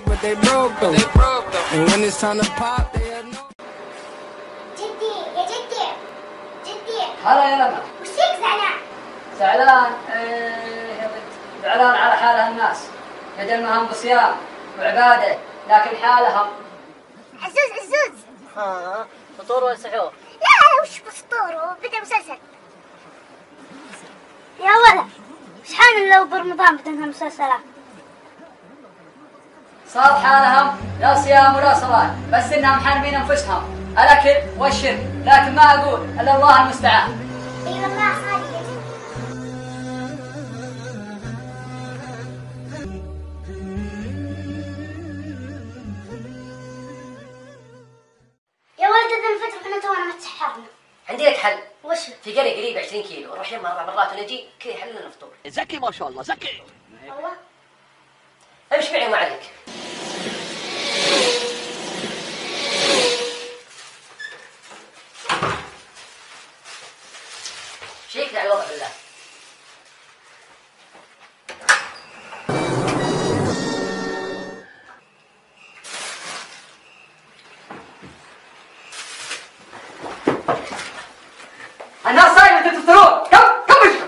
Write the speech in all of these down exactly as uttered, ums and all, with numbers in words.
جدي يا جدي جدي هلا يا لما. وش فيك زعلان؟ زعلان؟ ايه يا بنت، زعلان على حالها الناس، يدلهم بصيام وعباده، لكن حالهم. عزوز عزوز. ها فطور ولا سحور؟ لا وش بفطور وبدأ مسلسل. يا ولد وش حال لو برمضان بدنا مسلسلات؟ صار حالهم لا صيام ولا صلاة، بس انهم حارمين انفسهم الاكل والشرب، لكن ما اقول الا الله المستعان. اي والله صادق يا جدي. يا ولد اذا الفترة احنا تونا ما تسحرنا. عندي لك حل. وش؟ في قرية قريب عشرين كيلو، نروح يمها اربع مرات ونجي كذا يحل لنا الفطور. ذكي ما شاء الله ذكي. والله. امشي معي وما عليك. شيكنا على الوضع بالله. الناس صايمة انتم تفطرون، كم كم اشرب.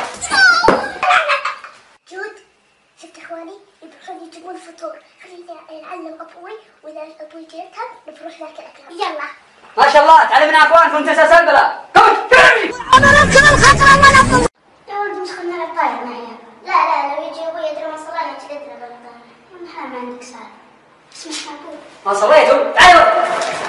جود شفت اخواني يبغون يجيبون الفطور، خليني نعلم ابوي واذا ابوي جيتها بنروح ناكل اكلهم. يلا. ما شاء الله تعلمنا اخوانكم تسلسل بلا. كم انا ركب الخطر ولا اقوم. يا ولد مش خلنا الطاير معي. لا لا لو يجي ابوي يدري ما صلينا تقدر بالطاير. ما عندك سالفه. اسمع ابوي. ما صليتوا؟ تعالوا.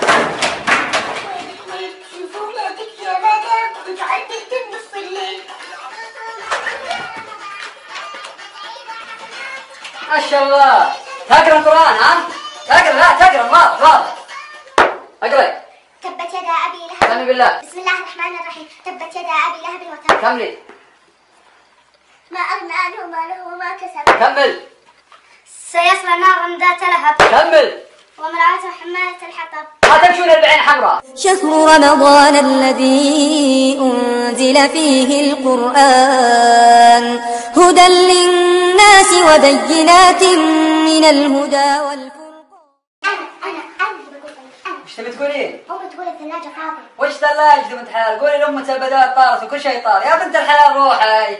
ما شاء الله تقرا القرآن ها؟ تقرا لا تقرا واضح واضح. اقرأ. تبت يدا ابي لهب. سمي بالله. بسم الله الرحمن الرحيم. تبت يدا ابي لهب وتب. كملي. ما اغنى عنه ماله وما كسب. كمل. سيصلى نارا ذات لهب. كمل. وامرأته حمالة الحطب. ما تمشون بعين حمراء. شهر رمضان الذي أنزل فيه القرآن هدى للناس وبينات من الهدى والفرقان. أنا أنا أنا بقول أنا. وش تبي تقولين؟ أمي تقول الثلاجة فاضية. وش ثلاجة يا بنت الحلال؟ قولي لأمة البدات طارت وكل شيء طار، يا بنت الحلال روحي.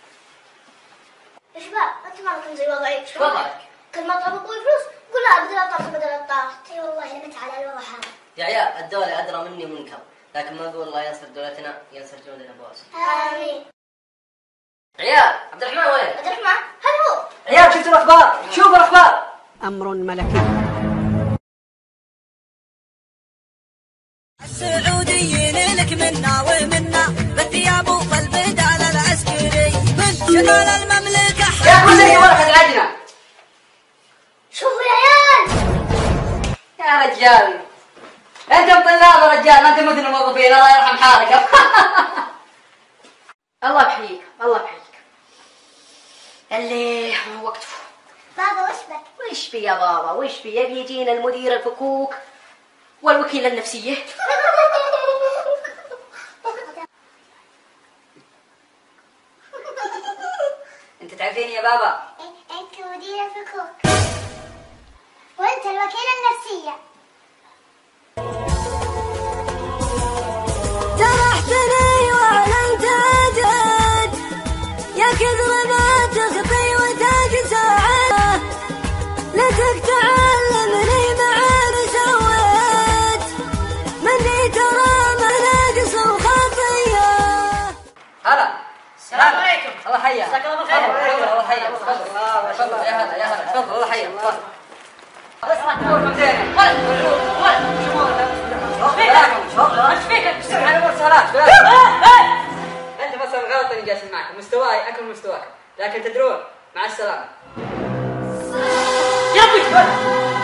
يا شباب أنتم مالكم زي وضعي. ايش وضعك؟ كل ما طلب أبوي فلوس قول لا بدل الطرف بدل الطارت. اي والله لمت على الوضع هذا. يا عيال الدولة أدرى مني ومنكم، لكن ما أقول الله ينصر دولتنا ينصر جودنا بواسع. آمين. عيال عبد الرحمن وين؟ عبد الرحمن هل هو؟ عيال شفتوا الأخبار؟ شوفوا الأخبار. أمر ملكي. السعوديين لك منا ومنا بالثياب والبدال العسكري من شمال المملكة. يا كل شيء ورقة العجنة. شوفوا يا عيال. يا رجال انتم طلاب يا رجال، ما انتم مثل الموظفين، الله يرحم حالك. الله بحييك الله بحييك. اللي وقته. بابا وش بك؟ وش بي يا بابا وش بي؟ يبي يجينا المدير الفكوك والوكيل النفسية. انت تعرفين يا بابا؟ انت مدير الفكوك وانت الوكيل النفسية. جرحتني واعلنت اجد يا كثر ما تخطي وتقسى لك تعلمني معان سويت مني ترى ما ناقص وخطيه. هلا السلام عليكم. الله حيا. مساك الله بالخير. الله حيا. تفضل تفضل يا هلا يا هلا تفضل الله حيا. تفضل. بس راح تقول زين. ولا ولا شو ايش فيك؟ ايش على امور سهلات. انت بس الغلط اللي جالس معك، مستواي اكل مستواك، لكن تدرون مع السلامه. يا ابوي